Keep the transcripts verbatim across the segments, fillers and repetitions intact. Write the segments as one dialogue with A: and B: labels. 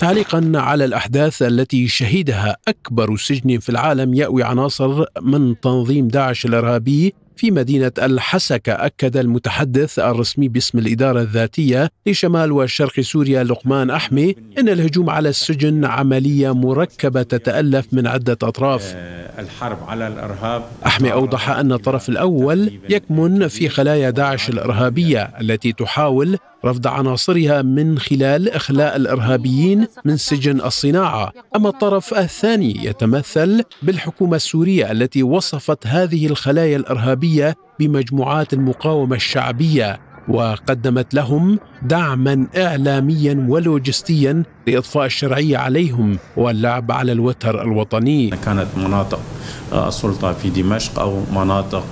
A: تعليقا على الأحداث التي شهدها أكبر سجن في العالم يأوي عناصر من تنظيم داعش الإرهابي في مدينة الحسكة، أكد المتحدث الرسمي باسم الإدارة الذاتية لشمال وشرق سوريا لقمان أحمي إن الهجوم على السجن عملية مركبة تتألف من عدة أطراف.
B: الحرب على الإرهاب.
A: أحمي أوضح أن الطرف الأول يكمن في خلايا داعش الإرهابية التي تحاول رفض عناصرها من خلال إخلاء الإرهابيين من سجن الصناعة، أما الطرف الثاني يتمثل بالحكومة السورية التي وصفت هذه الخلايا الإرهابية بمجموعات المقاومة الشعبية وقدمت لهم دعما إعلاميا ولوجستيا لإضفاء الشرعية عليهم واللعب على الوتر الوطني.
B: كانت مناطق السلطة في دمشق أو مناطق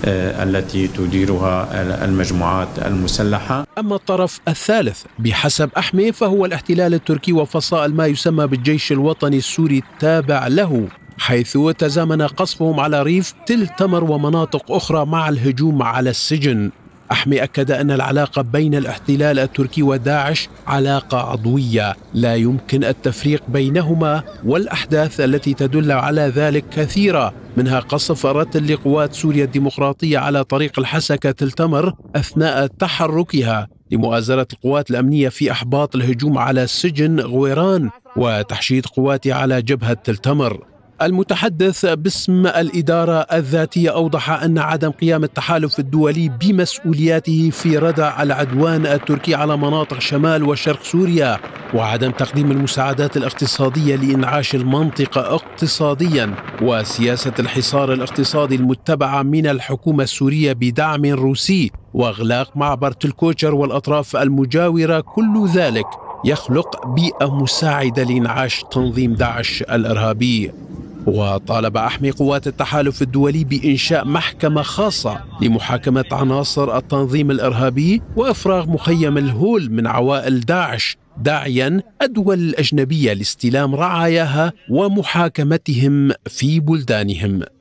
B: التي تديرها المجموعات المسلحة.
A: أما الطرف الثالث بحسب أحمي فهو الاحتلال التركي وفصائل ما يسمى بالجيش الوطني السوري التابع له، حيث تزامن قصفهم على ريف تل تمر ومناطق أخرى مع الهجوم على السجن. أحمي أكد أن العلاقة بين الاحتلال التركي وداعش علاقة عضوية لا يمكن التفريق بينهما، والأحداث التي تدل على ذلك كثيرة، منها قصف رتل لقوات سوريا الديمقراطية على طريق الحسكة تل تمر أثناء تحركها لمؤازرة القوات الأمنية في إحباط الهجوم على سجن غويران وتحشيد قواتها على جبهة تل تمر. المتحدث باسم الإدارة الذاتية أوضح أن عدم قيام التحالف الدولي بمسؤولياته في ردع العدوان التركي على مناطق شمال وشرق سوريا وعدم تقديم المساعدات الاقتصادية لإنعاش المنطقة اقتصاديا وسياسة الحصار الاقتصادي المتبعة من الحكومة السورية بدعم روسي وإغلاق معبر تلكوتشر والأطراف المجاورة، كل ذلك يخلق بيئة مساعدة لإنعاش تنظيم داعش الإرهابي. وطالب أحمي قوات التحالف الدولي بإنشاء محكمة خاصة لمحاكمة عناصر التنظيم الإرهابي وإفراغ مخيم الهول من عوائل داعش، داعيا الدول الأجنبية لاستلام رعاياها ومحاكمتهم في بلدانهم.